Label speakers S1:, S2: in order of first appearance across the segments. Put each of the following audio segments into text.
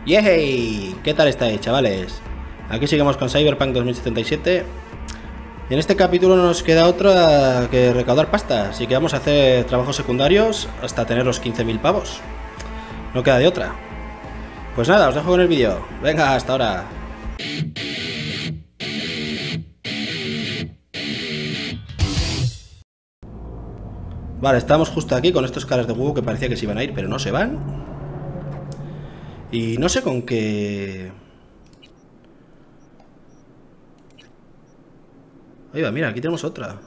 S1: ¡Yey! ¿Qué tal estáis, chavales? Aquí seguimos con Cyberpunk 2077. Y en este capítulo no nos queda otra que recaudar pasta, así que vamos a hacer trabajos secundarios hasta tener los 15.000 pavos. No queda de otra. Pues nada, os dejo con el vídeo. Venga, hasta ahora. Vale, estamos justo aquí con estos caras de huevo que parecía que se iban a ir, pero no se van. Y no sé con qué... Ahí va, mira, aquí tenemos otra.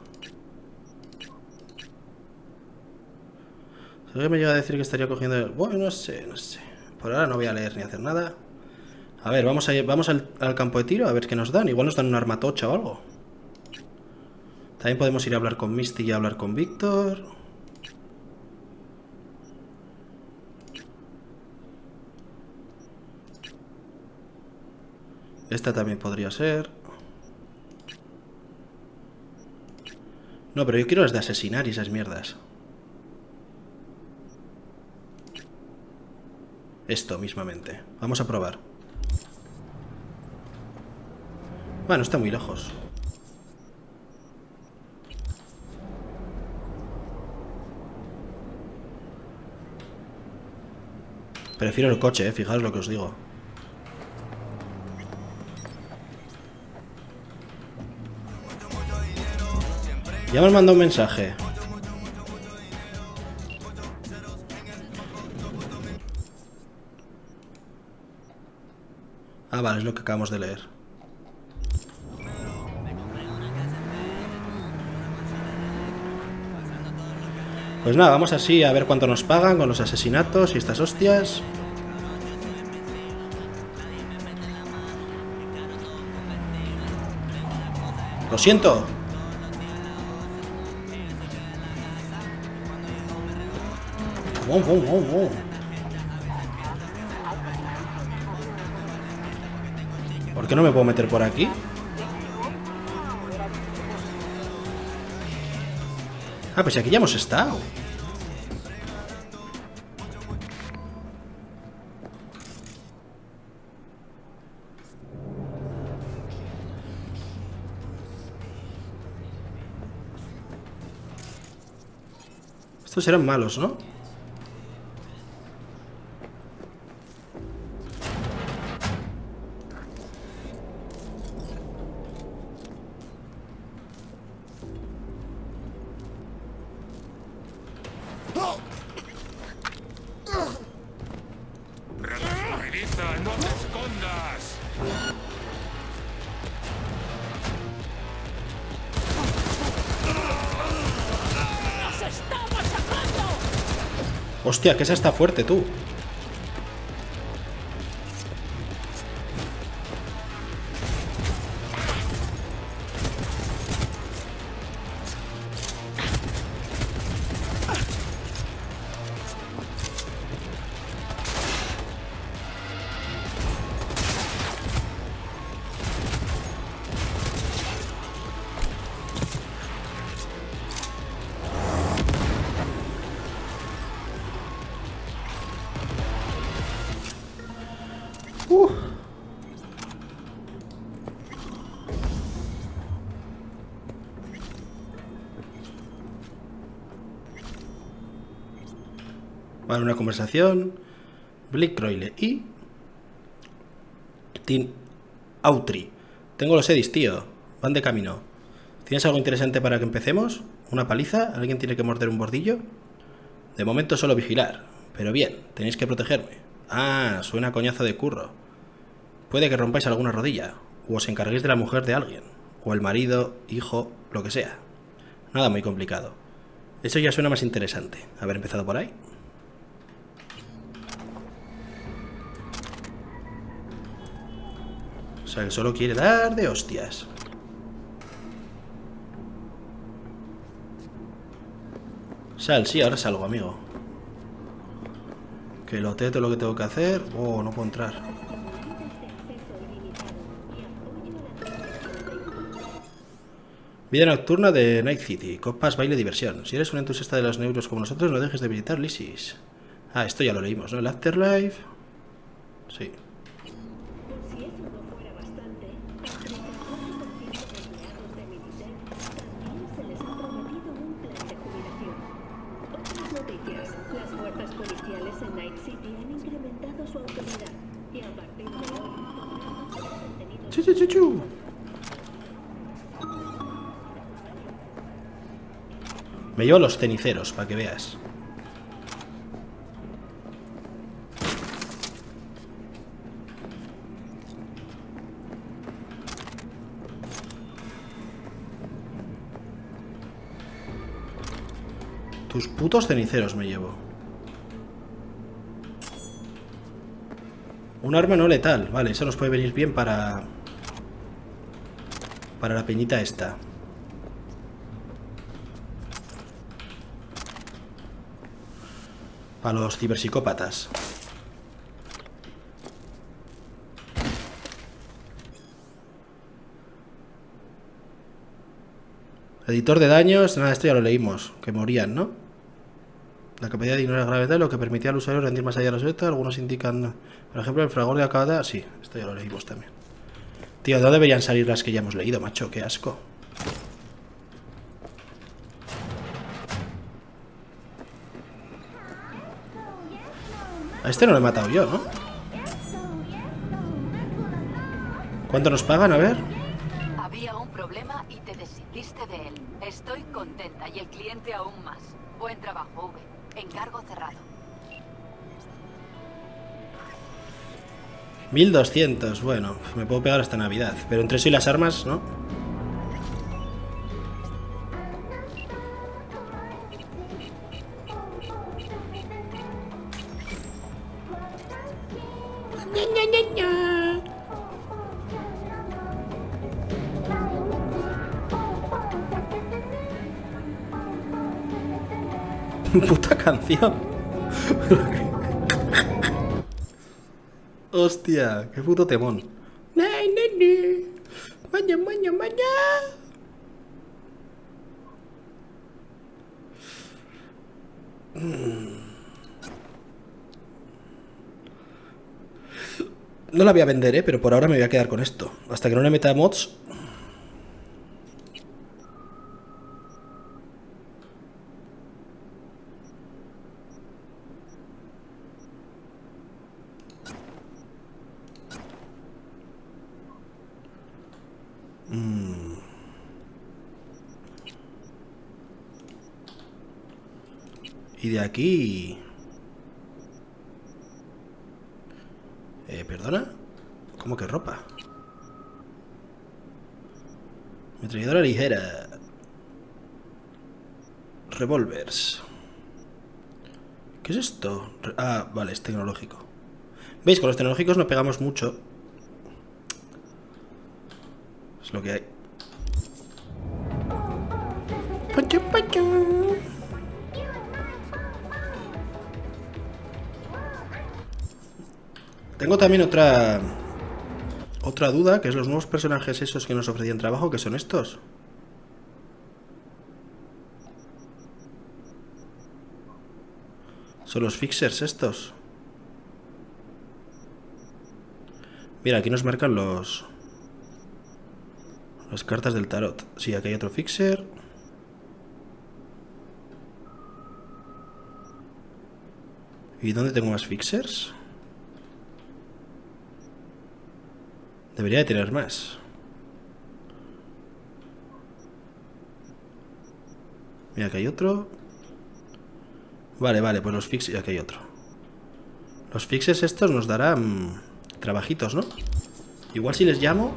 S1: ¿Alguien me llega a decir que estaría cogiendo...? Bueno, no sé. Por ahora no voy a leer ni hacer nada. A ver, vamos al campo de tiro a ver qué nos dan. Igual nos dan un arma tocha o algo. También podemos ir a hablar con Misty y a hablar con Víctor. Esta también podría ser. No, pero yo quiero las de asesinar y esas mierdas. Esto mismamente. Vamos a probar. Bueno, está muy lejos. Prefiero el coche, fijaos lo que os digo. Ya me han mandado un mensaje. Ah, vale, es lo que acabamos de leer. Pues nada, vamos así a ver cuánto nos pagan con los asesinatos y estas hostias. Lo siento. ¿Por qué no me puedo meter por aquí? Ah, pues aquí ya hemos estado. Estos eran malos, ¿no?
S2: ¡No te escondas! ¡Nos estamos sacando!
S1: Hostia, que esa está fuerte, tú. Vale, una conversación. Blake Croyle y... Tim Autry. Tengo los Edis, tío. Van de camino. ¿Tienes algo interesante para que empecemos? ¿Una paliza? ¿Alguien tiene que morder un bordillo? De momento solo vigilar. Pero bien, tenéis que protegerme. Ah, suena a coñazo de curro. Puede que rompáis alguna rodilla. O os encarguéis de la mujer de alguien. O el marido, hijo, lo que sea. Nada muy complicado. Eso ya suena más interesante. Haber empezado por ahí. O sea, que solo quiere dar de hostias. Sal, sí, ahora salgo, amigo. Que lo teto lo que tengo que hacer. Oh, no puedo entrar. Vida nocturna de Night City. Copas, baile, diversión. Si eres un entusiasta de los neuros como nosotros, no dejes de visitar Lysis. Ah, esto ya lo leímos, ¿no? El Afterlife. Sí.
S3: autoridades en Night City han incrementado su autoridad y a partir de hoy podrán bajar contenidos.
S1: Chu, chu, chu, chu. Me llevo los ceniceros, para que veas. Tus putos ceniceros me llevo. Un arma no letal. Vale, eso nos puede venir bien para la peñita esta. Para los ciberpsicópatas. Editor de daños. Nada, esto ya lo leímos. Que morían, ¿no? La capacidad de ignorar gravedad, lo que permitía al usuario rendir más allá de los objetos. Algunos indican, por ejemplo, el fragor de acabada. Sí, esto ya lo leímos también. Tío, ¿no deberían salir las que ya hemos leído, macho? Qué asco. A este no lo he matado yo, ¿no? ¿Cuánto nos pagan? A ver.
S4: Había un problema y te deshiciste de él. Estoy contenta y el cliente aún más. Buen trabajo, V. Encargo cerrado.
S1: 1200, bueno, me puedo pegar hasta Navidad. Pero entre eso y las armas, ¿no? Puta canción. Hostia, qué puto temón. Maña, maña, maña. No la voy a vender, pero por ahora me voy a quedar con esto. Hasta que no le meta mods. Y de aquí... ¿Perdona? ¿Cómo que ropa? Metralladora ligera. Revolvers. ¿Qué es esto? Ah, vale, es tecnológico. ¿Veis? Con los tecnológicos no pegamos mucho. Es lo que hay. Pachu, pachu. Tengo también otra duda, que es los nuevos personajes esos que nos ofrecían trabajo, que son estos. Son los fixers estos. Mira, aquí nos marcan las cartas del tarot. Sí, aquí hay otro fixer. ¿Y dónde tengo más fixers? Debería de tener más. Mira, que hay otro. Vale, vale, pues los fixers... Aquí hay otro. Los fixers estos nos darán trabajitos, ¿no? Igual si les llamo...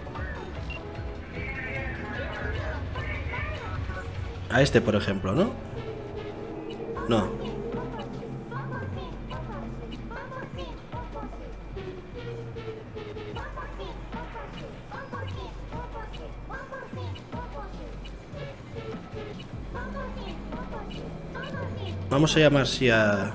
S1: A este, por ejemplo, ¿no? No. Vamos a llamar si a...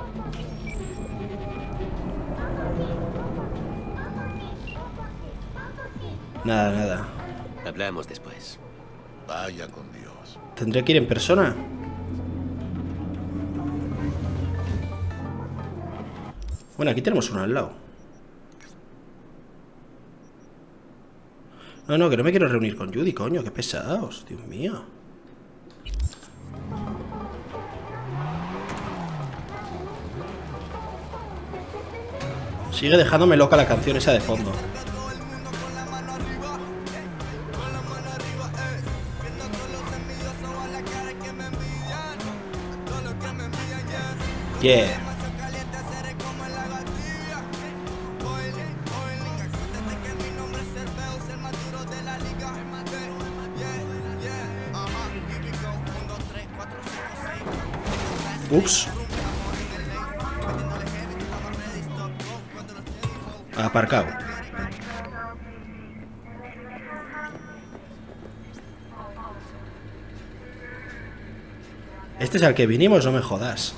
S1: Nada, nada.
S5: Hablamos después.
S6: Vaya con Dios.
S1: ¿Tendré que ir en persona? Bueno, aquí tenemos uno al lado. No, no, que no me quiero reunir con Judy, coño. Qué pesados, Dios mío. Sigue dejándome loca la canción esa de fondo. Yeah. Ups. Aparcado. ¿Este es al que vinimos? No me jodas.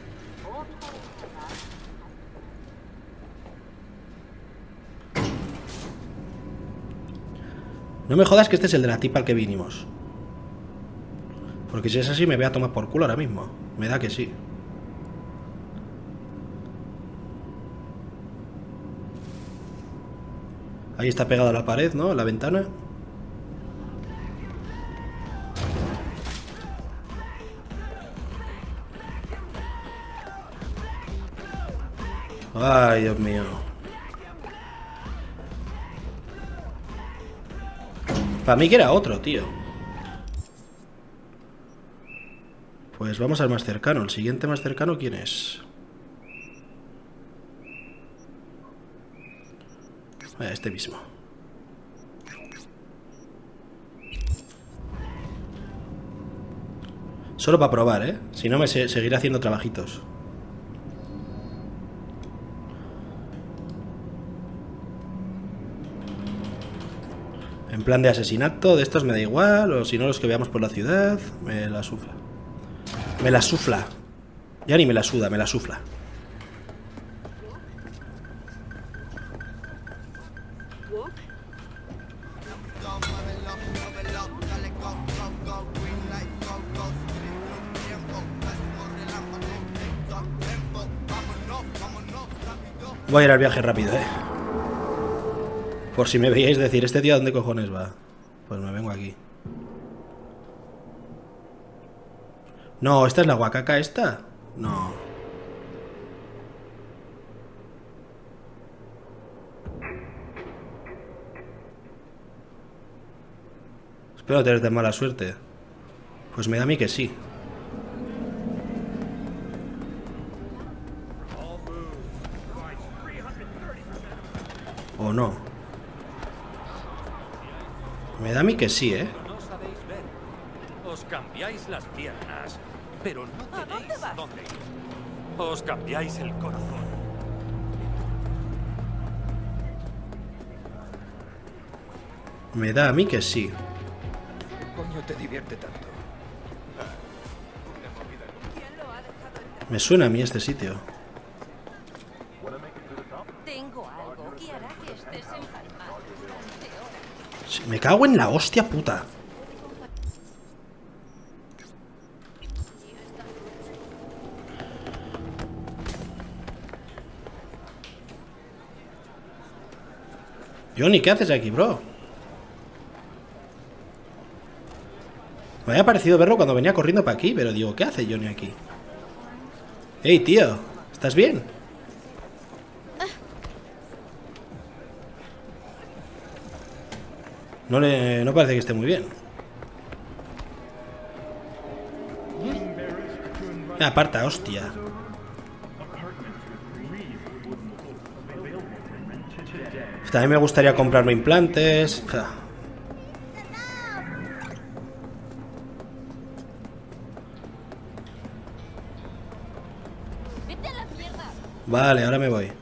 S1: No me jodas que este es el de la tipa al que vinimos. Porque si es así me voy a tomar por culo ahora mismo. Me da que sí. Ahí está pegado a la pared, ¿no? La ventana. Ay, Dios mío. Para mí que era otro, tío. Pues vamos al más cercano. El siguiente más cercano, ¿quién es? Este mismo. Solo para probar, ¿eh? Si no me seguiré haciendo trabajitos. En plan de asesinato, de estos me da igual. O si no, los que veamos por la ciudad. Me la sufla. Me la sufla. Ya ni me la suda, me la sufla. Voy a ir al viaje rápido, ¿eh? Por si me veíais decir, ¿este tío a dónde cojones va? Pues me vengo aquí. No, ¿esta es la guacaca esta? No. Espero tener tan mala suerte. Pues me da a mí que sí. ¿O no? Me da a mí que sí, ¿eh?
S7: No sabéis ver. Os cambiáis las piernas, pero no tenéis dónde ir. Os cambiáis el corazón.
S1: Me da a mí que sí.
S7: ¿Qué coño te divierte tanto?
S1: Me suena a mí este sitio.
S2: Tengo algo que hará que estés empalmado durante horas.
S1: Sí, me cago en la hostia puta. Johnny, ¿qué haces aquí, bro? Me había parecido verlo cuando venía corriendo para aquí, pero digo, ¿qué hace Johnny aquí? Ey, tío, ¿estás bien? No parece que esté muy bien. Aparta, hostia. También me gustaría comprarme implantes.
S2: ¡Vete a la mierda!
S1: Vale, ahora me voy.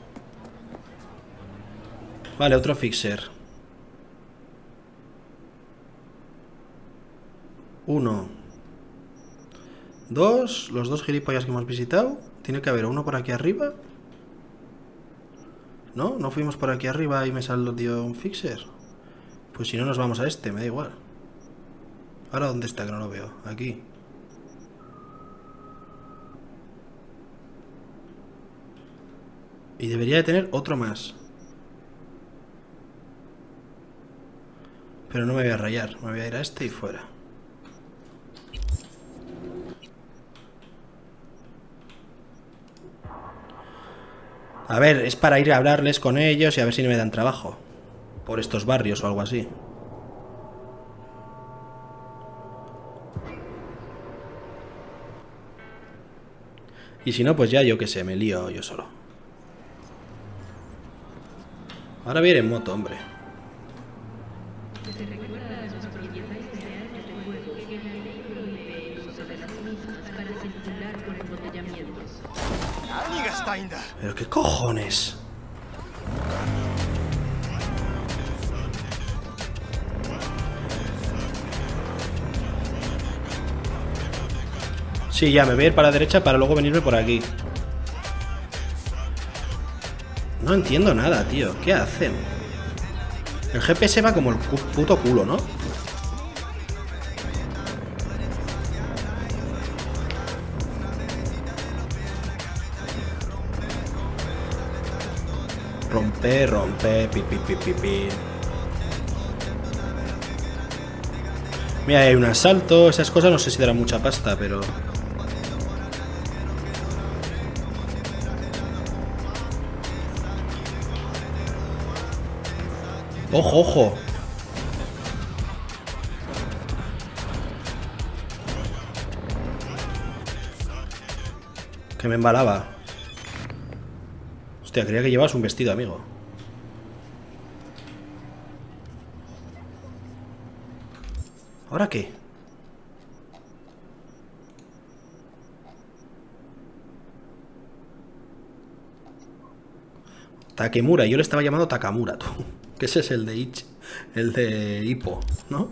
S1: Vale, otro fixer. 1 2. Los dos gilipollas que hemos visitado. Tiene que haber uno por aquí arriba. ¿No? ¿No fuimos por aquí arriba y me salió un fixer? Pues si no nos vamos a este, me da igual. ¿Ahora dónde está? Que no lo veo. Aquí. Y debería de tener otro más. Pero no me voy a rayar. Me voy a ir a este y fuera. A ver, es para ir a hablarles con ellos y a ver si no me dan trabajo. Por estos barrios o algo así. Y si no, pues ya yo qué sé, me lío yo solo. Ahora viene en moto, hombre. ¿Pero qué cojones? Sí, ya me voy a ir para la derecha para luego venirme por aquí. No entiendo nada, tío. ¿Qué hacen? El GPS va como el puto culo, ¿no? Rompe, rompe, pi. Mira, hay un asalto, esas cosas no sé si darán mucha pasta, pero... ¡Ojo, ojo! Que me embalaba. Hostia, creía que llevabas un vestido, amigo. ¿Ahora qué? Takemura, yo le estaba llamando Takamura, tú. Que ese es el de el de Hippo, ¿no?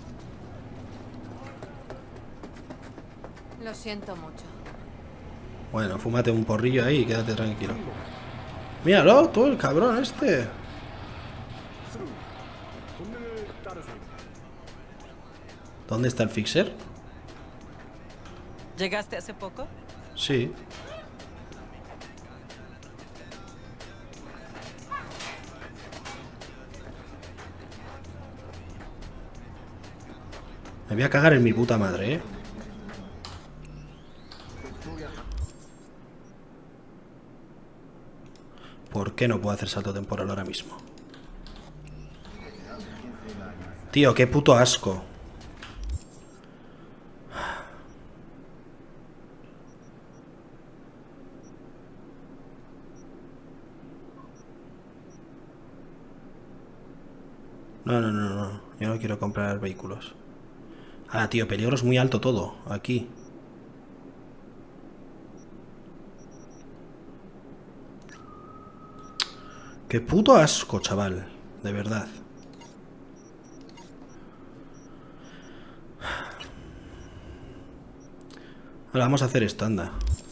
S2: Lo siento mucho.
S1: Bueno, fúmate un porrillo ahí y quédate tranquilo. Míralo, tú, el cabrón este. ¿Dónde está el fixer?
S8: ¿Llegaste hace poco?
S1: Sí. Me voy a cagar en mi puta madre, ¿eh? ¿Por qué no puedo hacer salto temporal ahora mismo? Tío, qué puto asco. No. Yo no quiero comprar vehículos. Ah, tío, peligro es muy alto todo. Aquí. Qué puto asco, chaval. De verdad. Ahora vamos a hacer esto, anda.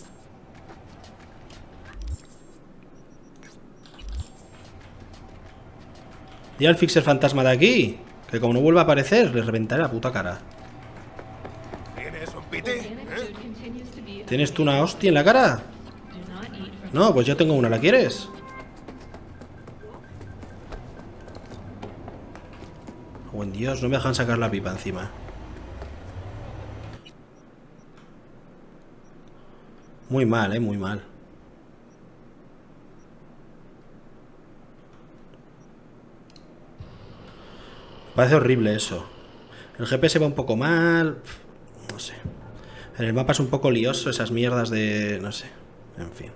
S1: Di al fixer fantasma de aquí, que como no vuelva a aparecer, le reventaré la puta cara.
S6: ¿Tienes un piti?
S1: ¿Tienes tú una hostia en la cara? No, pues yo tengo una, ¿la quieres? Buen Dios, no me dejan sacar la pipa encima. Muy mal, muy mal. Parece horrible eso. El GPS va un poco mal. No sé. En el mapa es un poco lioso, esas mierdas de... no sé. En fin.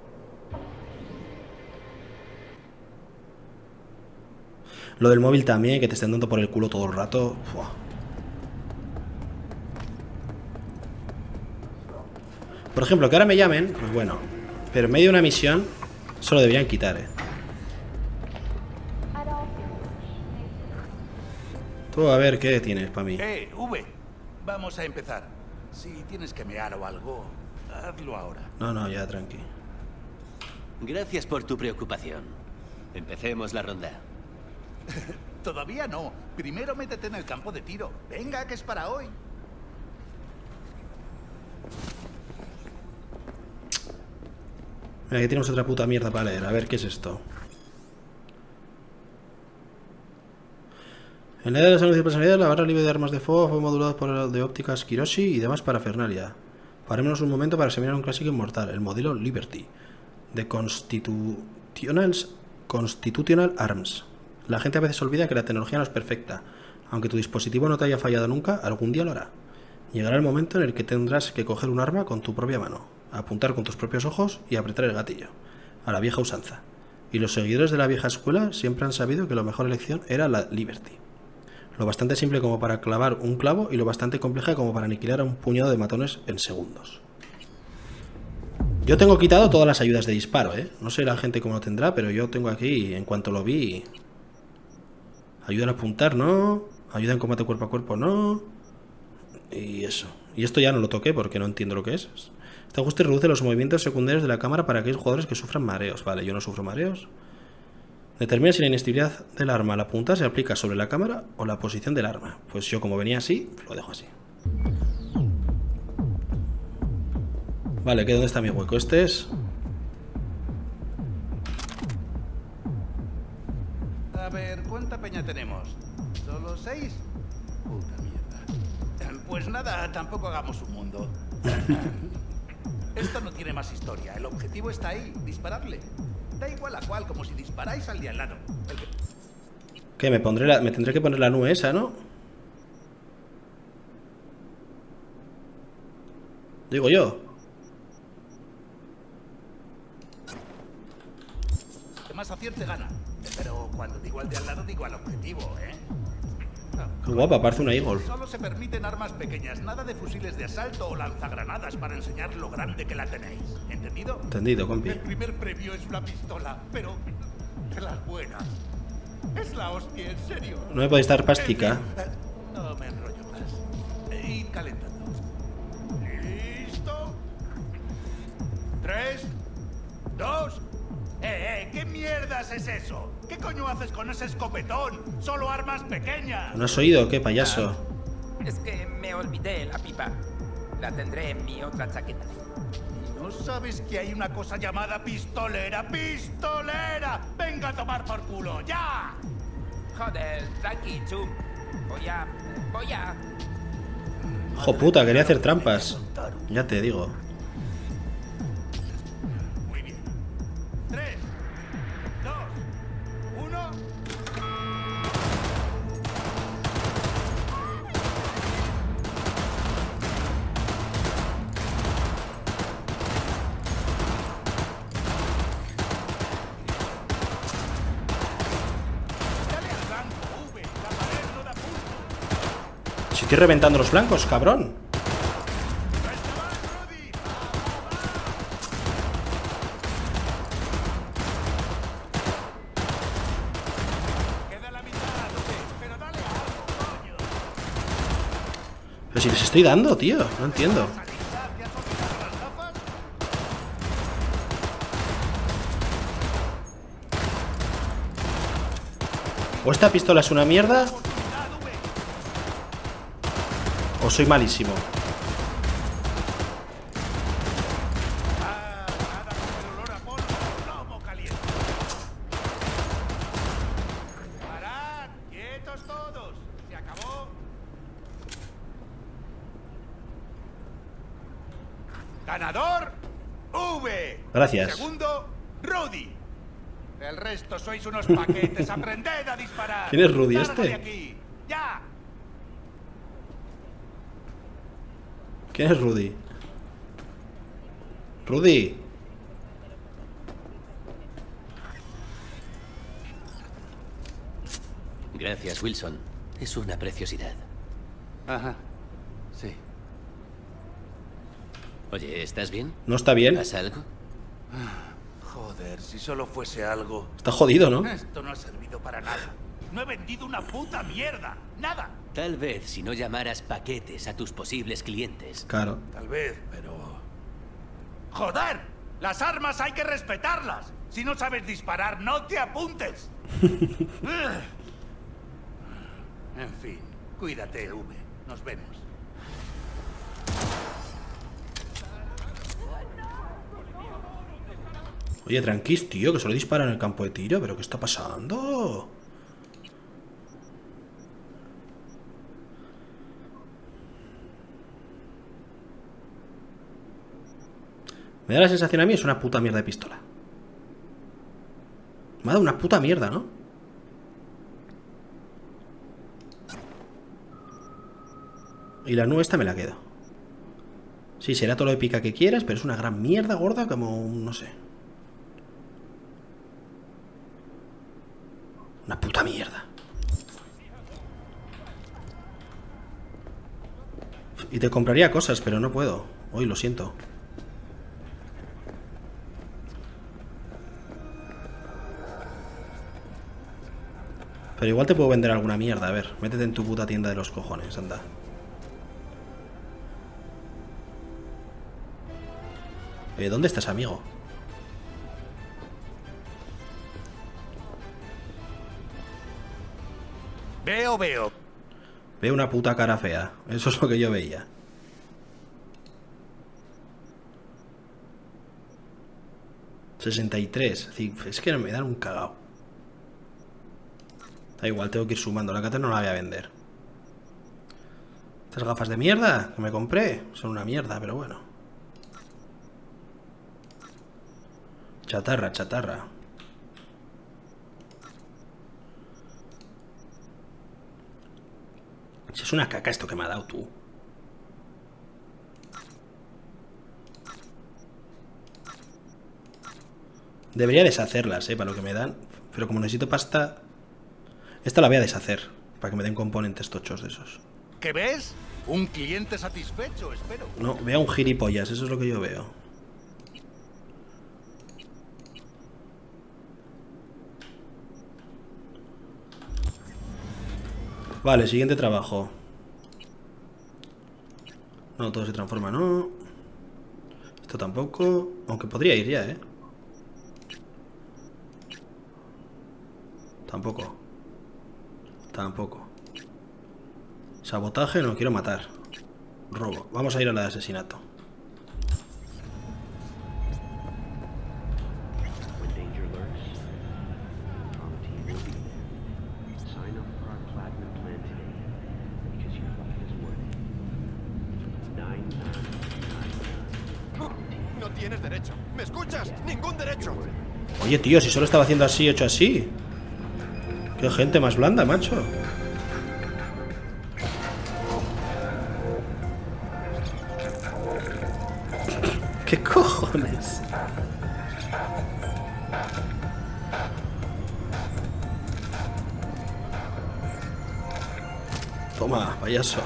S1: Lo del móvil también, que te estén dando por el culo todo el rato. Uf. Por ejemplo, que ahora me llamen, pues bueno. Pero en medio de una misión, eso lo deberían quitar, Tú, a ver, ¿qué tienes para mí?
S6: V, vamos a empezar. Si tienes que mear o algo, hazlo ahora.
S1: No, ya, tranqui.
S5: Gracias por tu preocupación. Empecemos la ronda.
S6: Todavía no. Primero métete en el campo de tiro. Venga, que es para hoy.
S1: Mira, aquí tenemos otra puta mierda para leer. A ver, ¿qué es esto? En la edad de los anuncios de personalidad, la barra libre de armas de fuego fue modulada por el de ópticas Kiroshi y demás parafernalia. Parémonos un momento para examinar un clásico inmortal, el modelo Liberty. de Constitutional Arms. La gente a veces olvida que la tecnología no es perfecta. Aunque tu dispositivo no te haya fallado nunca, algún día lo hará. Llegará el momento en el que tendrás que coger un arma con tu propia mano, apuntar con tus propios ojos y apretar el gatillo, a la vieja usanza. Y los seguidores de la vieja escuela siempre han sabido que la mejor elección era la Liberty. Lo bastante simple como para clavar un clavo y lo bastante compleja como para aniquilar a un puñado de matones en segundos. Yo tengo quitado todas las ayudas de disparo, ¿eh? No sé la gente cómo lo tendrá, pero yo tengo aquí, en cuanto lo vi... Ayuda a apuntar, ¿no? Ayuda en combate cuerpo a cuerpo, ¿no? Y eso. Y esto ya no lo toqué porque no entiendo lo que es. Este ajuste reduce los movimientos secundarios de la cámara para aquellos jugadores que sufran mareos. Vale, yo no sufro mareos. Determina si la inestabilidad del arma al apuntar se aplica sobre la cámara o la posición del arma. Pues yo, como venía así, lo dejo así. Vale, ¿dónde está mi hueco? Este es...
S6: A ver, ¿cuánta peña tenemos? ¿Solo 6? Puta mierda. Pues nada, tampoco hagamos un mundo. Esto no tiene más historia. El objetivo está ahí, dispararle. Da igual a cuál, como si disparáis al de al lado.
S1: ¿Qué? Me tendré que poner la nube esa, ¿no? Digo yo.
S6: Que más acierte gana. Pero cuando digo al de al lado, digo al objetivo, ¿eh?
S1: Qué guapa, parece una Eagle.
S6: Solo se permiten armas pequeñas, nada de fusiles de asalto o lanzagranadas para enseñar lo grande que la tenéis. ¿Entendido?
S1: Entendido, compi.
S6: El primer premio es una pistola, pero de las buenas. Es la hostia, en serio.
S1: No me podéis dar pastica.
S6: No me enrollo más. Id calentando. ¿Listo? 3, 2... ¿Qué mierdas es eso? ¿Qué coño haces con ese escopetón? Solo armas pequeñas.
S1: ¿No has oído? ¿Qué payaso?
S8: Es que me olvidé la pipa. La tendré en mi otra chaqueta.
S6: ¿No sabes que hay una cosa llamada pistolera? ¡Pistolera! ¡Venga a tomar por culo! ¡Ya!
S8: Joder, tranqui, chum. Voy a...
S1: Ojo puta, quería hacer trampas. Ya te digo.
S6: Muy bien. 3, 2, 1...
S1: Si estoy reventando los blancos, cabrón. Pero si les estoy dando, tío. No entiendo. O esta pistola es una mierda, o soy malísimo.
S6: ¡Parad! ¡Quietos todos! ¡Se acabó! ¡Ganador! ¡V!
S1: Gracias.
S6: Segundo, Rudy. El resto sois unos paquetes. ¡Aprended a disparar!
S1: ¿Quién es Rudy
S6: ¡Largo
S1: este?
S6: de aquí! ¡Ya!
S1: ¿Quién es Rudy? Rudy.
S5: Gracias, Wilson. Es una preciosidad.
S6: Ajá. Sí.
S5: Oye, ¿estás bien?
S1: ¿No está bien?
S5: ¿Pasa algo?
S6: Joder, si solo fuese algo.
S1: Está jodido, ¿no?
S6: Esto no ha servido para nada. No he vendido una puta mierda. Nada.
S5: Tal vez si no llamaras paquetes a tus posibles clientes.
S1: Claro.
S6: Tal vez, pero... ¡Joder! Las armas hay que respetarlas. Si no sabes disparar, no te apuntes. En fin, cuídate, V. Nos vemos.
S1: Oye, tranquis, tío, que solo dispara en el campo de tiro. ¿Pero qué está pasando? Me da la sensación a mí es una puta mierda de pistola. Me ha dado una puta mierda, ¿no? Y la nube esta me la quedo. Sí, será todo lo épica que quieras, pero es una gran mierda gorda como un... no sé. Una puta mierda. Y te compraría cosas, pero no puedo. Hoy lo siento. Pero igual te puedo vender alguna mierda. A ver, métete en tu puta tienda de los cojones, anda. ¿Dónde estás, amigo?
S6: Veo.
S1: Veo una puta cara fea. Eso es lo que yo veía. $63. Es que me dan un cagao. Da igual, tengo que ir sumando. La cata no la voy a vender. Estas gafas de mierda que me compré son una mierda, pero bueno. Chatarra, chatarra. Es una caca esto que me ha dado tú. Debería deshacerlas, para lo que me dan. Pero como necesito pasta... Esta la voy a deshacer. Para que me den componentes tochos de esos.
S6: ¿Qué ves? Un cliente satisfecho, espero.
S1: No, veo un gilipollas, eso es lo que yo veo. Vale, siguiente trabajo. No, todo se transforma, no. Esto tampoco. Aunque podría ir ya, ¿eh? Tampoco. Tampoco. Sabotaje, no quiero matar. Robo. Vamos a ir a la de asesinato.
S9: No tienes derecho. ¿Me escuchas? Ningún derecho.
S1: Oye, tío, si solo estaba haciendo así, hecho así. Qué gente más blanda, macho. ¿Qué cojones? Toma, payaso.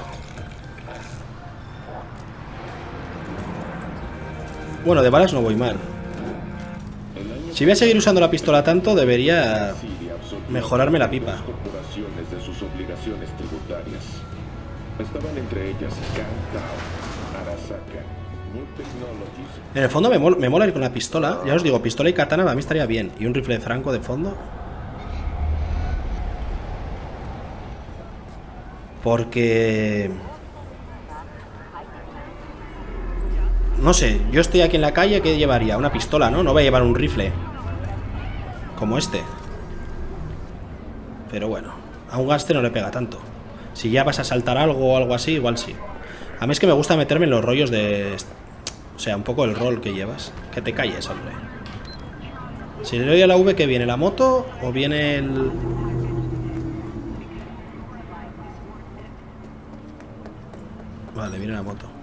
S1: Bueno, de balas no voy mal. Si voy a seguir usando la pistola tanto, debería mejorarme la pipa.
S10: Corporaciones de sus obligaciones tributarias. Estaban entre ellas Kantao, Arasaka, New Technologies.
S1: En el fondo me mola ir con la pistola. Ya os digo, pistola y katana para mí estaría bien. Y un rifle de franco de fondo. Porque... no sé, yo estoy aquí en la calle, ¿qué llevaría? Una pistola, ¿no? No voy a llevar un rifle como este. Pero bueno, a un gaste no le pega tanto. Si ya vas a saltar algo o algo así, igual sí. A mí es que me gusta meterme en los rollos de... o sea, un poco el rol que llevas. Que te calles, hombre. Si le doy a la V, ¿qué viene? ¿La moto o viene el...? Vale, viene la moto.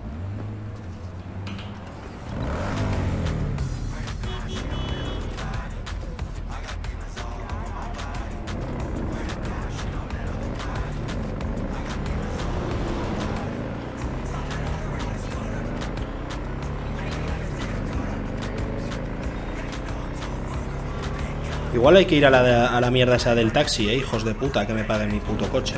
S1: Igual hay que ir a la mierda esa del taxi, hijos de puta, que me paguen mi puto coche.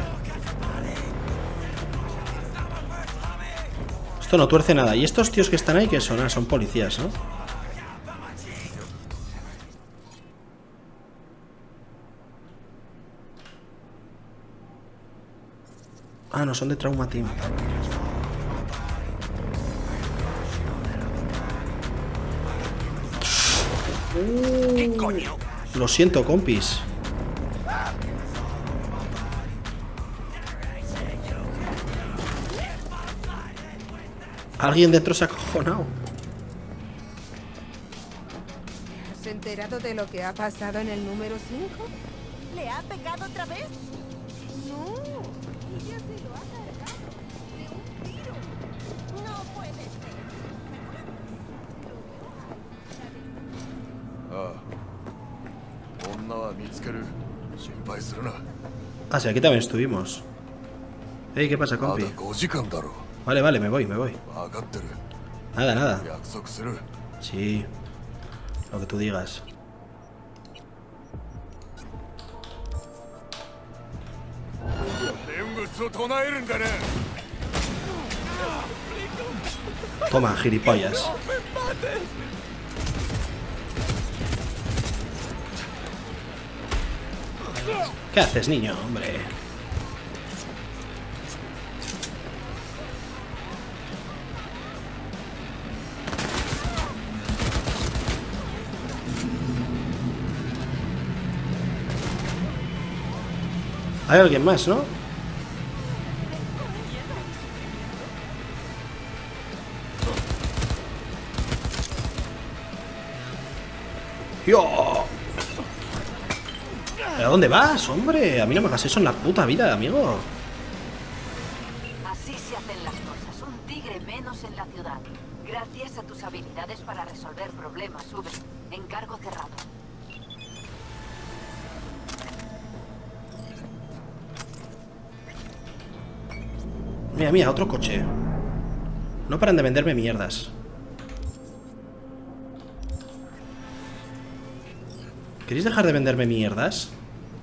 S1: Esto no tuerce nada. ¿Y estos tíos que están ahí qué son? Ah, son policías, ¿no? Ah, no, son de Trauma Team.
S6: ¿Qué coño?
S1: Lo siento, compis. Alguien dentro se ha acojonado.
S11: enterado de lo que ha pasado en el número 5?
S12: ¿Le ha pegado otra vez?
S11: No, ella se lo ha cargado de un tiro.
S12: No puede ser.
S1: Ah, sí, aquí también estuvimos. Ey, ¿qué pasa, compi? Vale, vale, me voy. Nada, nada. Sí, lo que tú digas. Toma, gilipollas. ¿Qué haces, niño? Hombre. Hay alguien más, ¿no? ¡Yo! ¿A dónde vas, hombre? A mí no me hagas eso en la puta vida, amigo.
S4: Así se hacen las cosas. Un tigre menos en la ciudad. Gracias a tus habilidades para resolver problemas, sube. Encargo cerrado.
S1: Mira, mira, otro coche. No paran de venderme mierdas. ¿Queréis dejar de venderme mierdas?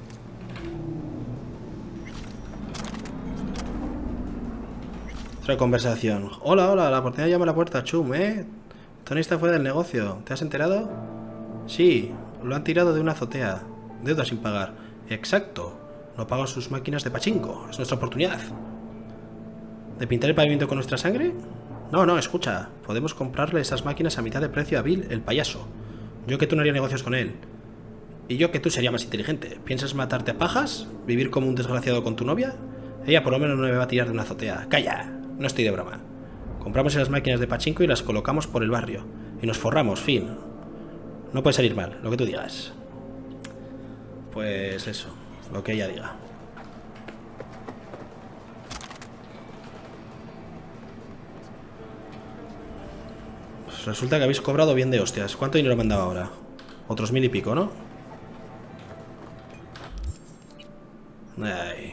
S1: Otra conversación. Hola, hola, la oportunidad llama a la puerta, chum, ¿eh? Tony está fuera del negocio. ¿Te has enterado? Sí, lo han tirado de una azotea. Deuda sin pagar. Exacto. No pagan sus máquinas de pachinko. Es nuestra oportunidad. ¿De pintar el pavimento con nuestra sangre? No, no, escucha. Podemos comprarle esas máquinas a mitad de precio a Bill, el payaso. Yo que tú no haría negocios con él. Y yo que tú sería más inteligente. ¿Piensas matarte a pajas? ¿Vivir como un desgraciado con tu novia? Ella por lo menos no me va a tirar de una azotea. ¡Calla! No estoy de broma. Compramos esas máquinas de pachinko y las colocamos por el barrio. Y nos forramos, fin. No puede salir mal, lo que tú digas. Pues eso, lo que ella diga. Pues resulta que habéis cobrado bien de hostias. ¿Cuánto dinero me han dado ahora? Otros 1000 y pico, ¿no? Ay.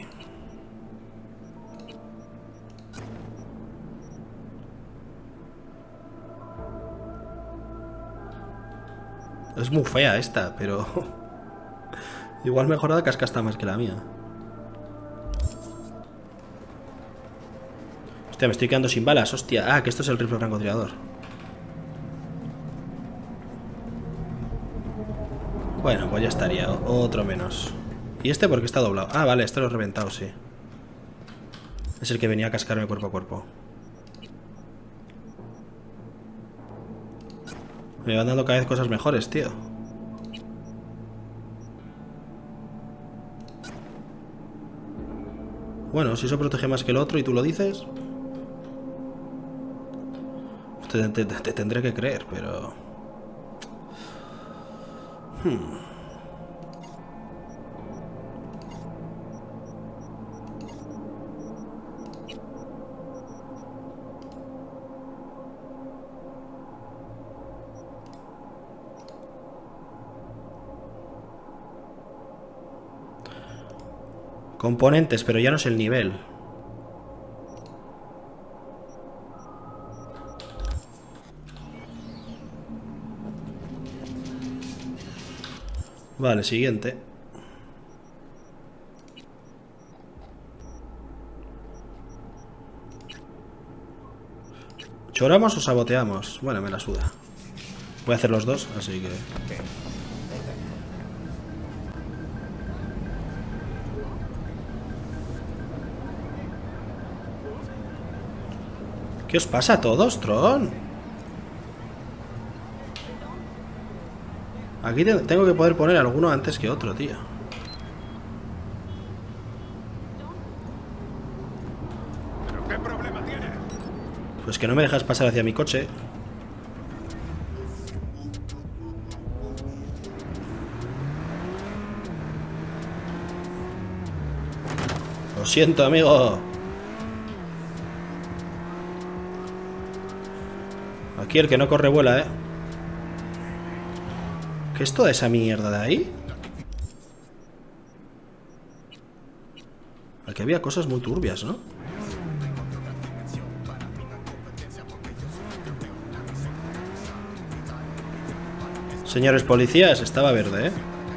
S1: Es muy fea esta, pero... igual mejorada casca más que la mía. Hostia, me estoy quedando sin balas, hostia. Ah, que esto es el rifle francotirador. Bueno, pues ya estaría. Otro menos. ¿Y este por qué está doblado? Ah, vale, este lo he reventado, sí. Es el que venía a cascarme cuerpo a cuerpo. Me van dando cada vez cosas mejores, tío. Bueno, si eso protege más que el otro y tú lo dices... Te tendré que creer, pero... Componentes, pero ya no es el nivel. Vale, siguiente. ¿Choramos o saboteamos? Bueno, me la suda. Voy a hacer los dos, así que... ¿Qué os pasa a todos, Tron? Aquí tengo que poder poner alguno antes que otro, tío.
S9: ¿Pero qué problema tiene?
S1: Pues que no me dejas pasar hacia mi coche. Lo siento, amigo. Aquí el que no corre vuela, ¿eh? ¿Qué es toda esa mierda de ahí? Aquí había cosas muy turbias, ¿no? Señores policías, estaba verde, ¿eh?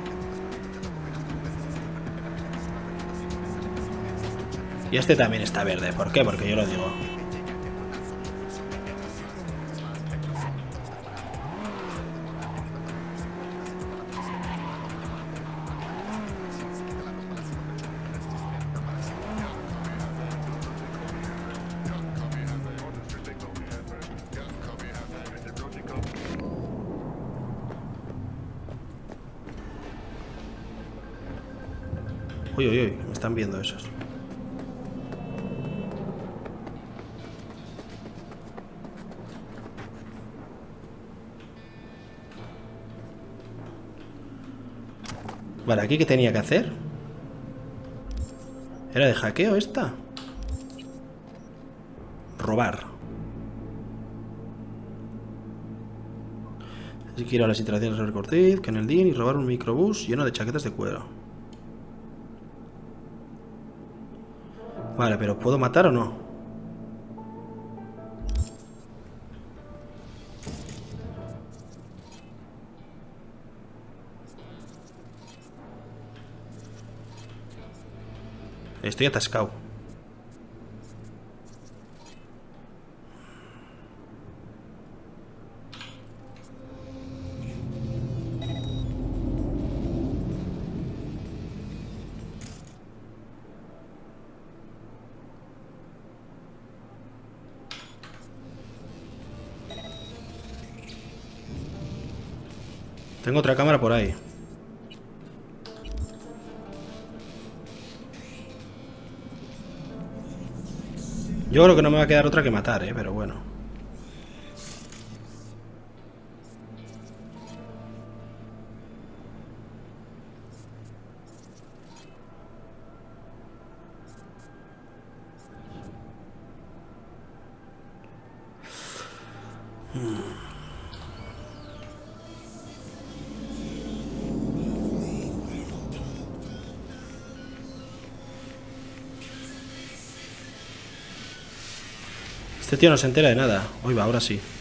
S1: Y este también está verde. ¿Por qué? Porque yo lo digo. Uy, uy, uy, me están viendo esos. Vale, ¿aquí qué tenía que hacer? ¿Era de hackeo esta? Robar. Así que ir a las instalaciones de Cortiz, que en el DIN y robar un microbús lleno de chaquetas de cuero. Vale, pero ¿puedo matar o no? Estoy atascado. Tengo otra cámara por ahí. Yo creo que no me va a quedar otra que matar, pero bueno. Este tío no se entera de nada. Uy, va, ahora sí.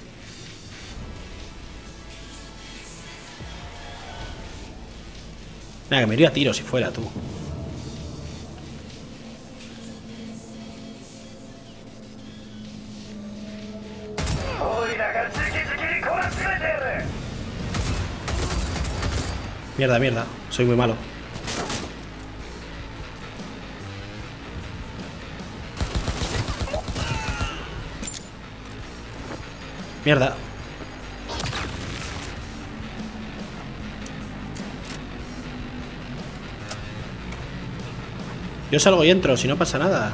S1: Venga, que me iría a tiro si fuera tú. Mierda, mierda. Soy muy malo. Mierda. Yo salgo y entro, si no pasa nada.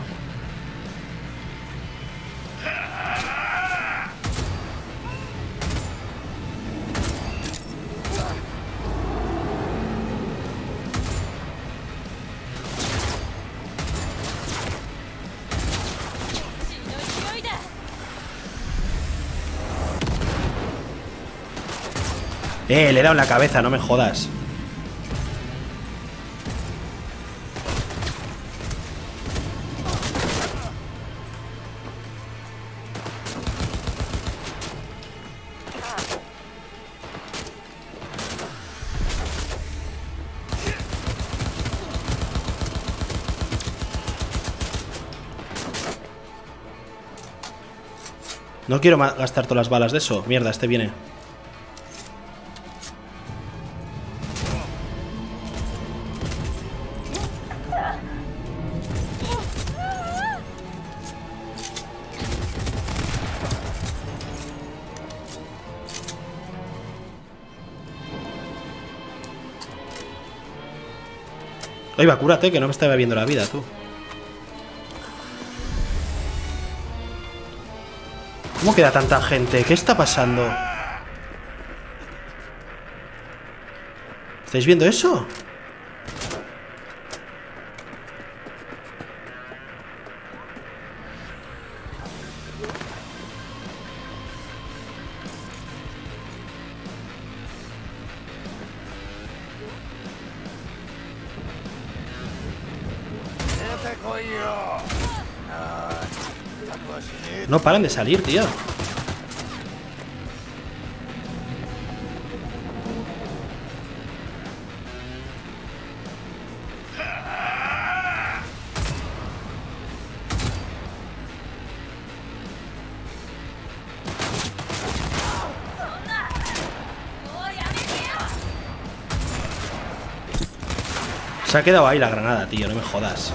S1: Le he dado en la cabeza, no me jodas. No quiero gastar todas las balas de eso. Mierda, este viene. Ahí va, cúrate, que no me estaba viendo la vida, tú. ¿Cómo queda tanta gente? ¿Qué está pasando? ¿Estáis viendo eso? No paran de salir, tío. Se ha quedado ahí la granada, tío, no me jodas.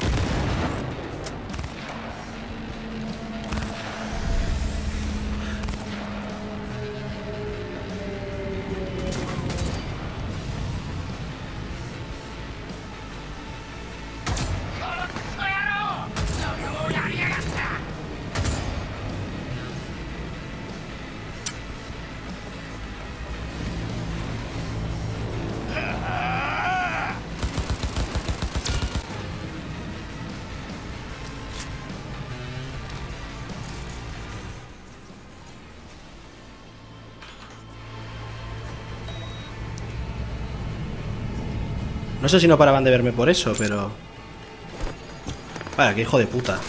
S1: No sé si no paraban de verme por eso, pero... Vaya, qué hijo de puta.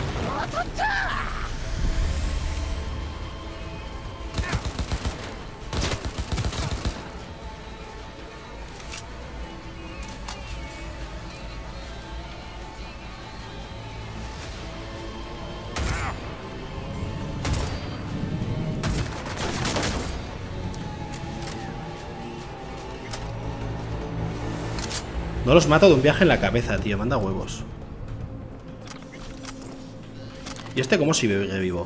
S1: No los mato de un viaje en la cabeza, tío. Manda huevos. ¿Y este cómo sigue vivo?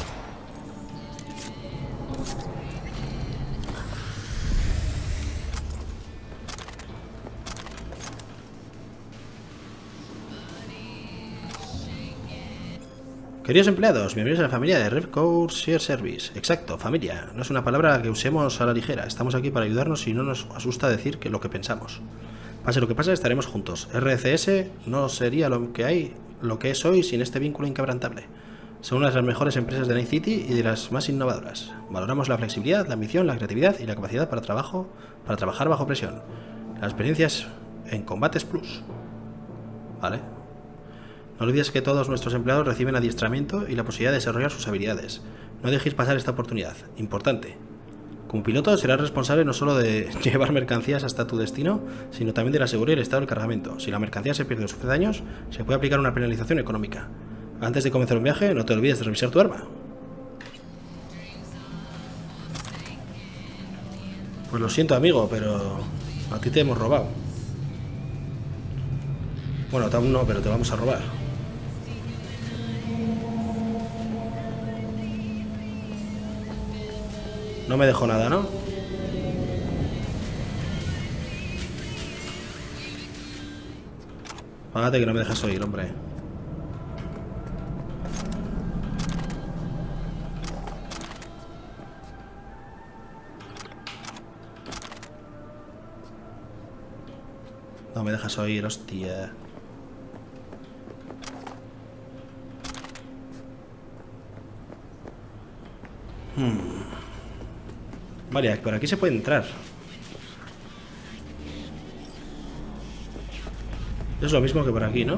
S1: Queridos empleados, bienvenidos a la familia de Revcore Share Service. Exacto, familia. No es una palabra que usemos a la ligera. Estamos aquí para ayudarnos y no nos asusta decir que lo que pensamos. Pase lo que pase, estaremos juntos. RCS no sería lo que es hoy sin este vínculo inquebrantable. Son una de las mejores empresas de Night City y de las más innovadoras. Valoramos la flexibilidad, la ambición, la creatividad y la capacidad para trabajar bajo presión. Las experiencias en Combates Plus. Vale. No olvides que todos nuestros empleados reciben adiestramiento y la posibilidad de desarrollar sus habilidades. No dejéis pasar esta oportunidad. Importante. Como piloto serás responsable no solo de llevar mercancías hasta tu destino, sino también de la seguridad y el estado del cargamento. Si la mercancía se pierde o sufre daños, se puede aplicar una penalización económica. Antes de comenzar un viaje, no te olvides de revisar tu arma. Pues lo siento, amigo, pero a ti te hemos robado. Bueno, aún no, pero te vamos a robar. No me dejó nada, ¿no? Págate que no me dejas oír, hombre. No me dejas oír, hostia. Vale, por aquí se puede entrar. Es lo mismo que por aquí, ¿no?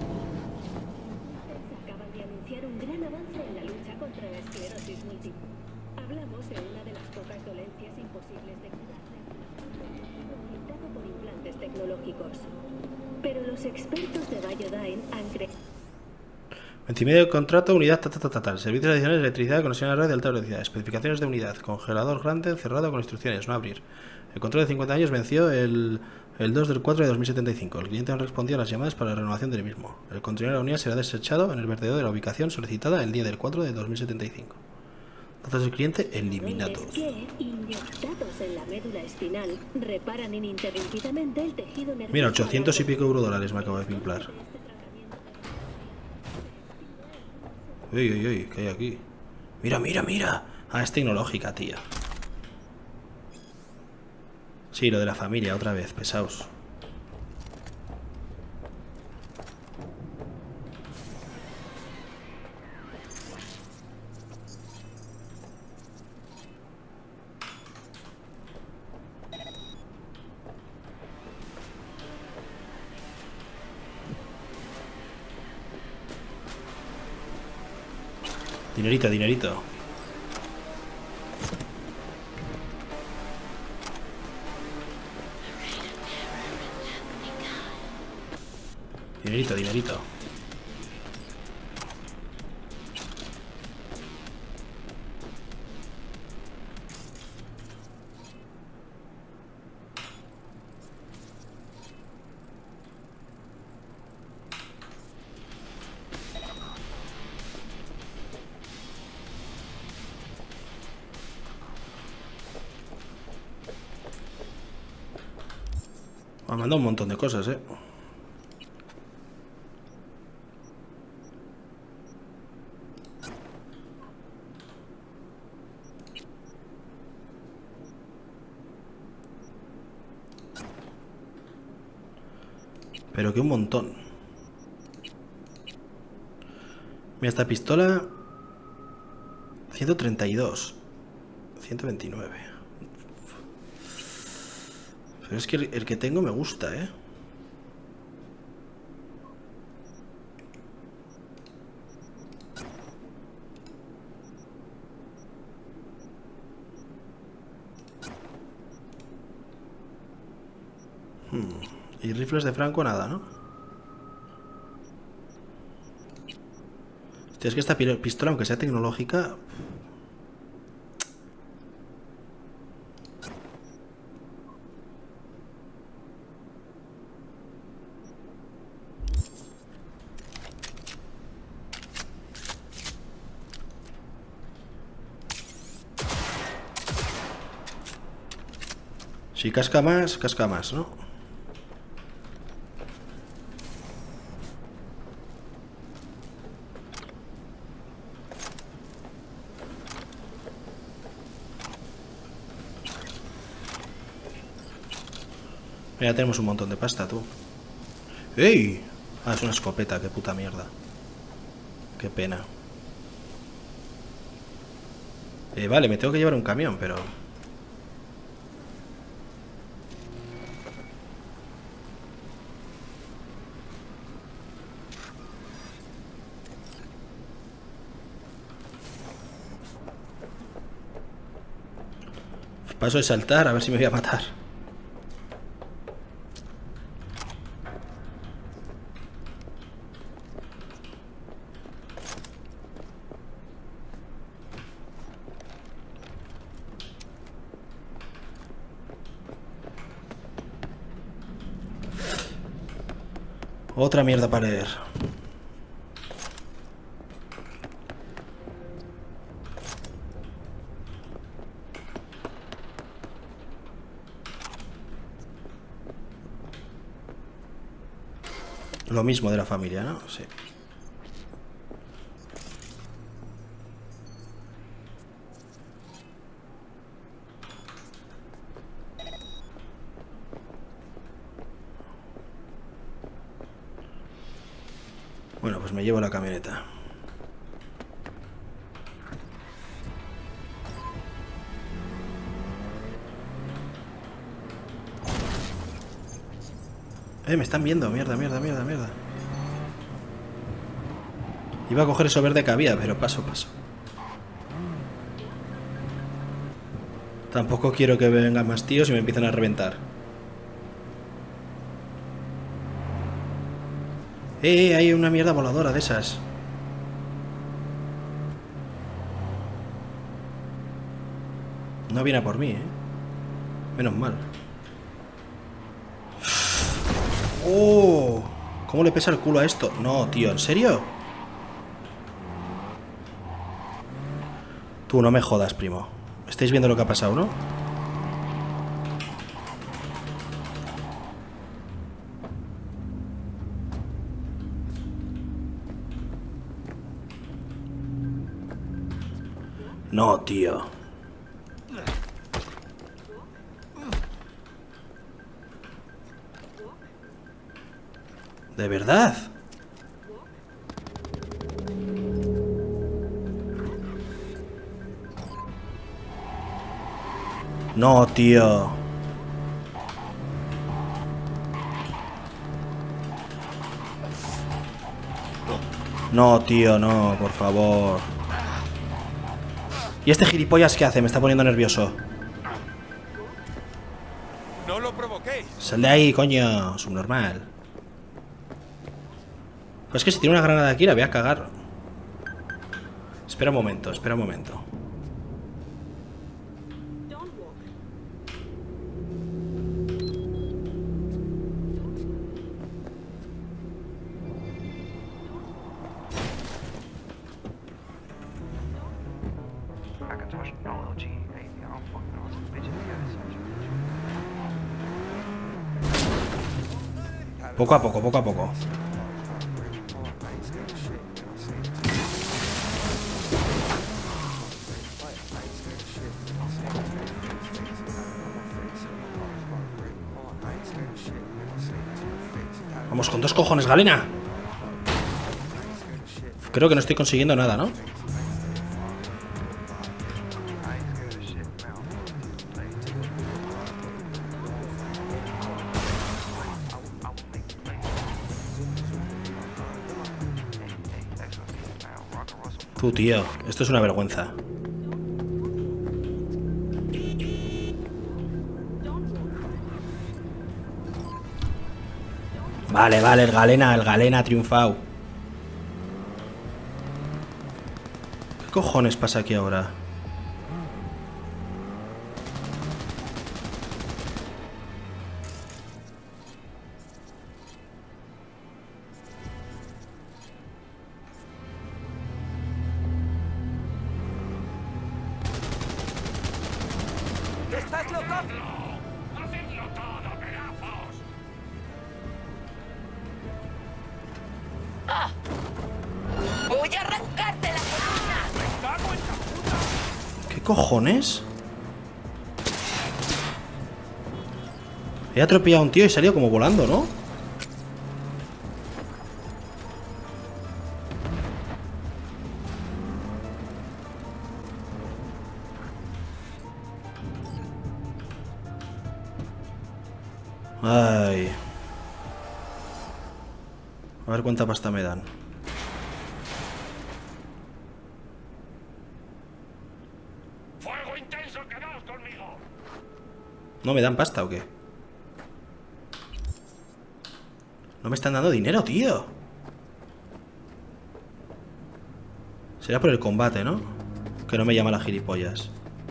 S3: Acaban de anunciar un gran avance en la lucha contra la esclerosis múltiple. Hablamos de una de las pocas dolencias imposibles de curar, confrontado por implantes tecnológicos. Pero los expertos de Biodyne han creado...
S1: Vencimiento de contrato, unidad, tal. Servicios adicionales de electricidad, conexión a la red de alta velocidad. Especificaciones de unidad. Congelador grande, cerrado con instrucciones, no abrir. El contrato de 50 años venció el 2 del 4 de 2075. El cliente no respondió a las llamadas para la renovación del mismo. El contenedor de la unidad será desechado en el vertedero de la ubicación solicitada el día del 4 de 2075. Datos del cliente eliminados.
S3: que, inyectados en la médula espinal, reparan ininterrumpidamente el tejido nervioso.
S1: Mira, 800 y pico eurodólares me acabo de pimplar. Uy, ¿qué hay aquí? Mira. Ah, es tecnológica, tío. Sí, lo de la familia, otra vez, pesaos. Dinerito, dinerito. Dinerito, dinerito. Me ha mandado un montón de cosas, ¿eh? Pero que un montón. Mira, esta pistola 132 129. Pero es que el que tengo me gusta, ¿eh? Y rifles de Franco nada, ¿no? Hostia, es que esta pistola, aunque sea tecnológica... Si casca más, ¿no? Ya tenemos un montón de pasta, tú. ¡Ey! Ah, es una escopeta, qué puta mierda. Qué pena. Vale, me tengo que llevar un camión, pero... Paso de saltar, a ver si me voy a matar. Otra mierda para leer. Lo mismo de la familia, ¿no? Sí. Bueno, pues me llevo la camioneta. Me están viendo, mierda. Iba a coger eso verde que había, pero paso. Tampoco quiero que vengan más tíos y me empiecen a reventar. Hay una mierda voladora de esas. No viene a por mí, ¿eh? Menos mal. ¡Oh! ¿Cómo le pesa el culo a esto? No, tío, ¿en serio? Tú no me jodas, primo. ¿Estáis viendo lo que ha pasado, no? No, tío. ¿De verdad? No, tío. No, tío, no, por favor. ¿Y este gilipollas qué hace? Me está poniendo nervioso.
S9: No lo provoquéis.
S1: Sal de ahí, coño. Subnormal. Pues es que si tiene una granada aquí la voy a cagar. Espera un momento, espera un momento. Poco a poco, poco a poco. Vamos con 2 cojones, Galena. Creo que no estoy consiguiendo nada, ¿no? Tú, tío, esto es una vergüenza. Vale, vale, el Galena ha triunfado. ¿Qué cojones pasa aquí ahora?
S8: ¿Estás loco?
S6: ¡Hacedlo todo, pedazos!
S12: ¡Voy a arrancarte la columna!
S1: ¿Qué cojones? He atropellado a un tío y salió como volando, ¿no? Ay. A ver cuánta pasta me dan.
S6: ¡Fuego intenso, quedaos conmigo!
S1: ¿No me dan pasta o qué? No me están dando dinero, tío. Será por el combate, ¿no? Que no me llama las gilipollas.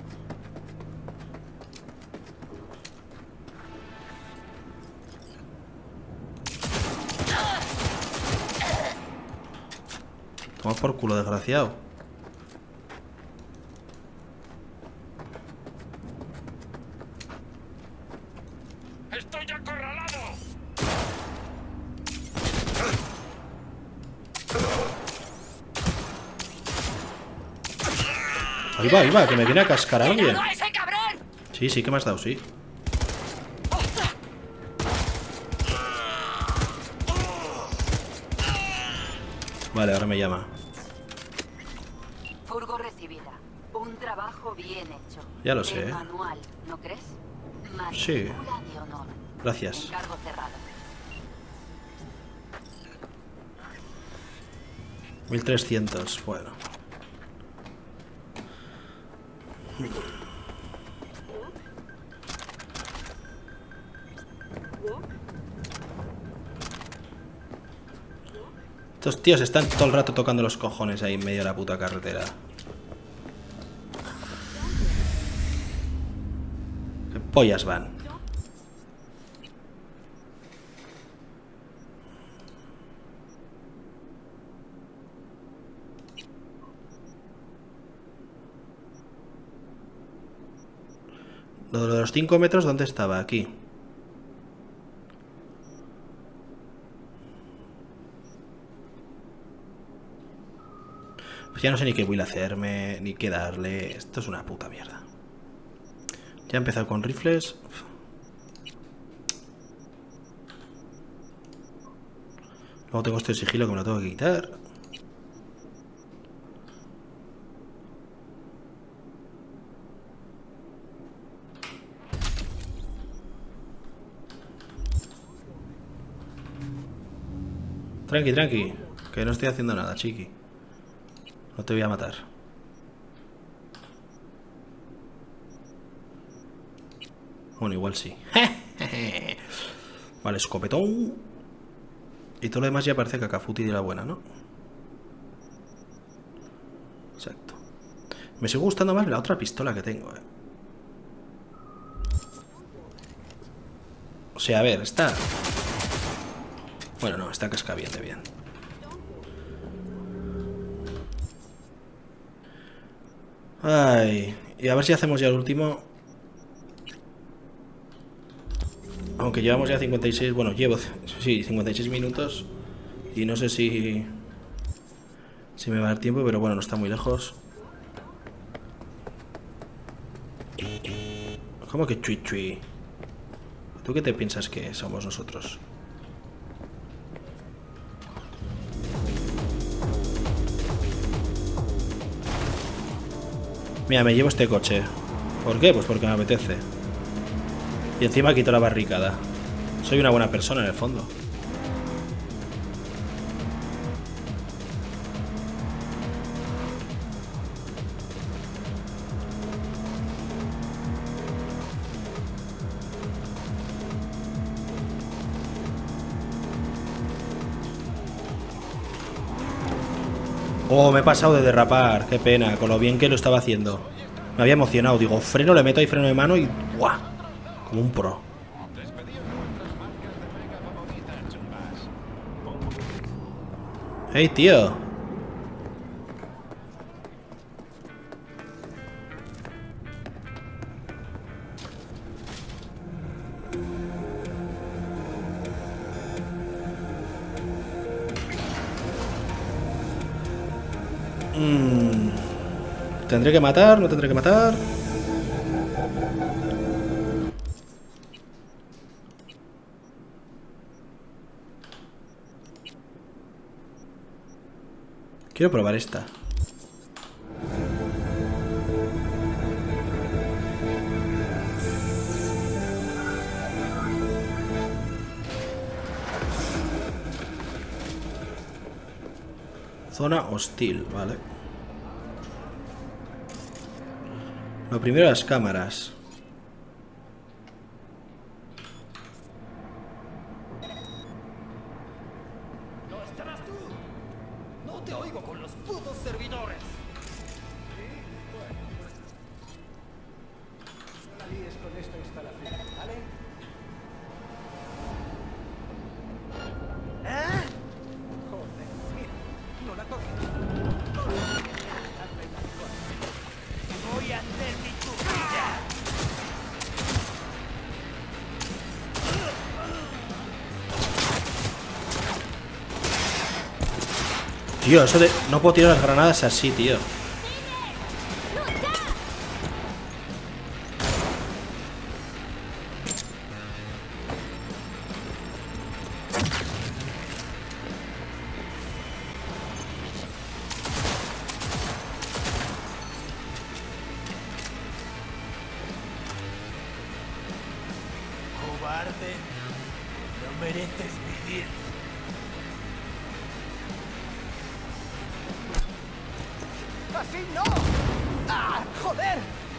S1: Toma por culo, desgraciado.
S6: ¡Estoy acorralado!
S1: Ahí va, que me viene a cascar a alguien.
S12: ¡A ese cabrón!
S1: Sí, sí, que me has dado, sí. Vale, ahora me llama.
S4: Furgo recibida. Un trabajo bien hecho.
S1: Ya lo sé.
S4: El manual, ¿no crees?
S1: Sí.
S4: Matrícula de honor.
S1: Gracias.
S4: Encargo cerrado.
S1: 1300, bueno. Estos tíos están todo el rato tocando los cojones ahí en medio de la puta carretera. ¿Qué pollas van? Lo de los 5 metros, ¿dónde estaba? Aquí. Pues ya no sé ni qué voy a hacerme, ni qué darle. Esto es una puta mierda. Ya he empezado con rifles. Luego tengo este sigilo que me lo tengo que quitar. Tranqui, tranqui. Que no estoy haciendo nada, chiqui. No te voy a matar. Bueno, igual sí. Vale, escopetón. Y todo lo demás ya parece cacafuti de la buena, ¿no? Exacto. Me sigue gustando más la otra pistola que tengo, O sea, a ver, está... Bueno, no, está casca bien de bien. Ay, y a ver si hacemos ya el último. Aunque llevamos ya 56, bueno, llevo, sí, 56 minutos. Y no sé si me va a dar tiempo, pero bueno, no está muy lejos. ¿Cómo que chui chui? ¿Tú qué te piensas que somos nosotros? Mira, me llevo este coche. ¿Por qué? Pues porque me apetece. Y encima quito la barricada. Soy una buena persona en el fondo. Oh, me he pasado de derrapar. Qué pena, con lo bien que lo estaba haciendo. Me había emocionado. Digo, freno, le meto ahí freno de mano y... ¡buah! Como un pro. ¡Hey, tío! ¿Tendré que matar? ¿No tendré que matar? Quiero probar esta. Zona hostil, vale. Lo primero, las cámaras.
S13: ¿No estarás tú? No te oigo con los putos servidores. No la líes con esta instalación, ¿vale? ¿Eh? Joder, mira, no la toques. Voy a hacer mi chupilla.
S1: Tío, eso de... No puedo tirar las granadas así, tío.
S13: Cobarde, no mereces vivir. ¡Así no! ¡Ah, joder!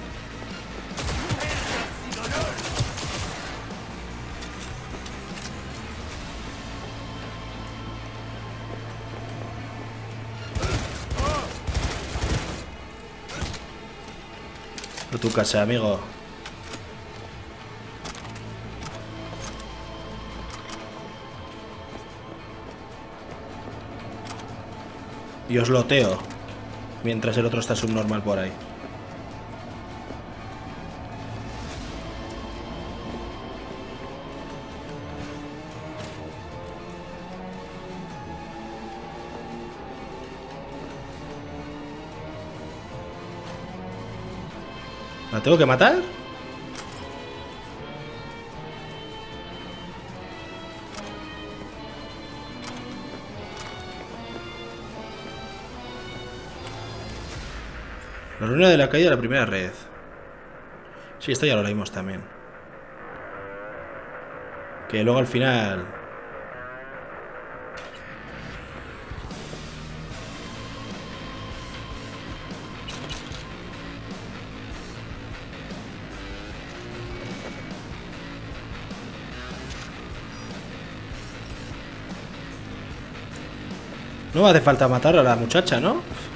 S13: ¡Perro sin honor!
S1: A tu casa, amigo. Y os loteo. Mientras el otro está subnormal por ahí. ¿La tengo que matar? La ruina de la caída de la primera red. Sí, esto ya lo leímos también. Que luego al final... No hace falta matar a la muchacha, ¿no?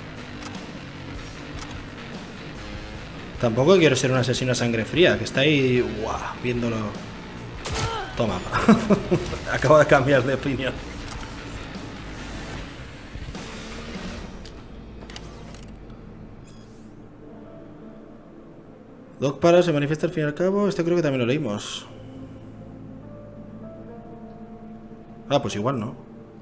S1: Tampoco quiero ser un asesino a sangre fría, que está ahí, guau, viéndolo. Toma. Acabo de cambiar de opinión. Doc Para se manifiesta al fin y al cabo. Este creo que también lo leímos. Ah, pues igual no.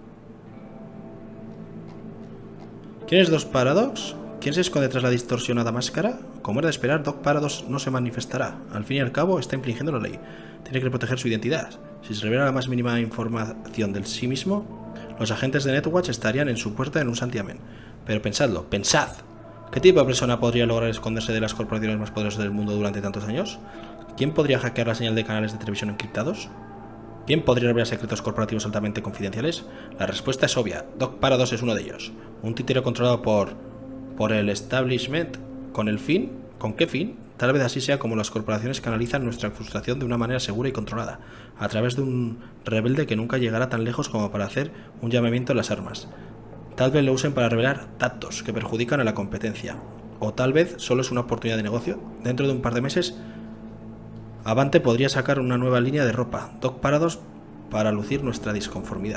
S1: ¿Quién es Doc Paradox? ¿Quién se esconde tras la distorsionada máscara? Como era de esperar, Doc Paradox no se manifestará. Al fin y al cabo, está infringiendo la ley. Tiene que proteger su identidad. Si se revela la más mínima información de sí mismo, los agentes de Netwatch estarían en su puerta en un santiamén. Pero pensadlo, pensad. ¿Qué tipo de persona podría lograr esconderse de las corporaciones más poderosas del mundo durante tantos años? ¿Quién podría hackear la señal de canales de televisión encriptados? ¿Quién podría revelar secretos corporativos altamente confidenciales? La respuesta es obvia. Doc Paradox es uno de ellos. Un títere controlado por el establishment. ¿Con el fin? ¿Con qué fin? Tal vez así sea como las corporaciones canalizan nuestra frustración de una manera segura y controlada, a través de un rebelde que nunca llegará tan lejos como para hacer un llamamiento a las armas. Tal vez lo usen para revelar datos que perjudican a la competencia. O tal vez solo es una oportunidad de negocio. Dentro de un par de meses, Avante podría sacar una nueva línea de ropa, Doc Paradox, para lucir nuestra disconformidad.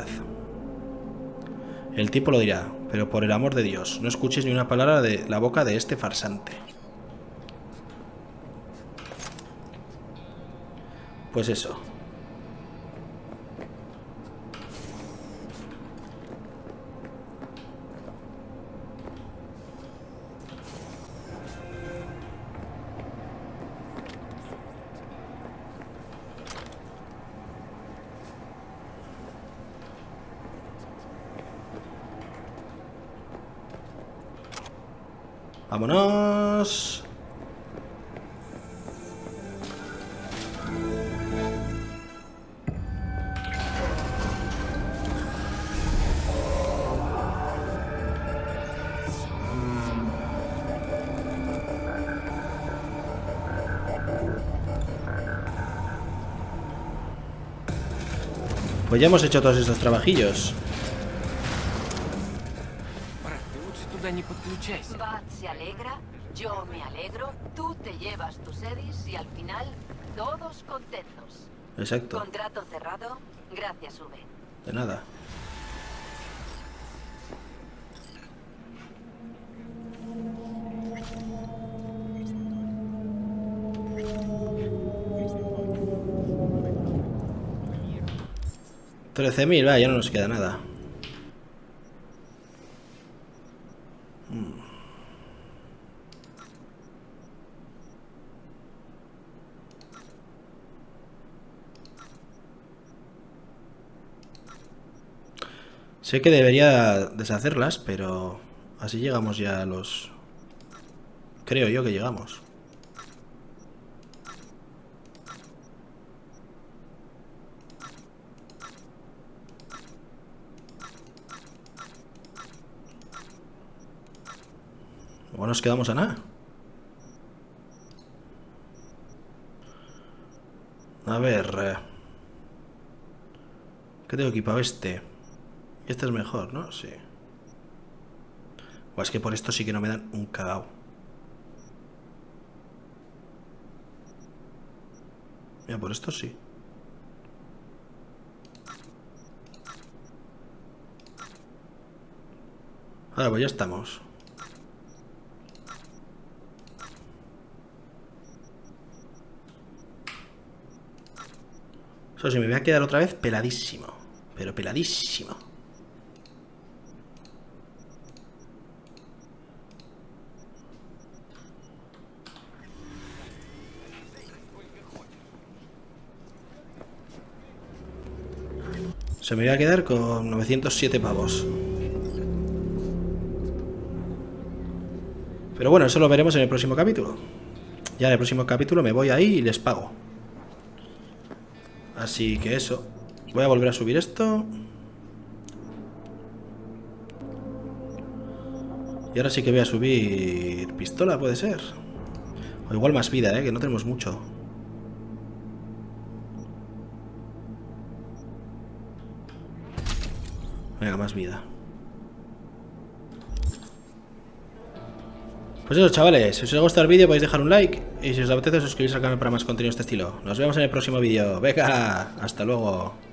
S1: El tipo lo dirá, pero por el amor de Dios, no escuches ni una palabra de la boca de este farsante. Pues eso. ¡Vámonos! Pues ya hemos hecho todos estos trabajillos.
S4: Bat se alegra, yo me alegro, tú te llevas tus edis y al final todos contentos.
S1: Exacto.
S4: Contrato cerrado. Gracias, V.
S1: De nada. $13.000, va, ya no nos queda nada. Sé que debería deshacerlas, pero así llegamos ya a los... Creo yo que llegamos. O nos quedamos a nada. A ver... ¿Qué tengo equipado este? Este es mejor, ¿no? Sí. O es que por esto sí que no me dan un cagao. Mira, por esto sí. Ahora pues ya estamos. Eso sí, me voy a quedar otra vez peladísimo. Pero peladísimo. Se me va a quedar con 907 pavos. Pero bueno, eso lo veremos en el próximo capítulo. Ya en el próximo capítulo me voy ahí y les pago. Así que eso. Voy a volver a subir esto. Y ahora sí que voy a subir pistola, puede ser. O igual más vida, que no tenemos mucho. Venga, más vida. Pues eso, chavales, si os ha gustado el vídeo podéis dejar un like y si os apetece suscribiros al canal para más contenido de este estilo. Nos vemos en el próximo vídeo. Venga, hasta luego.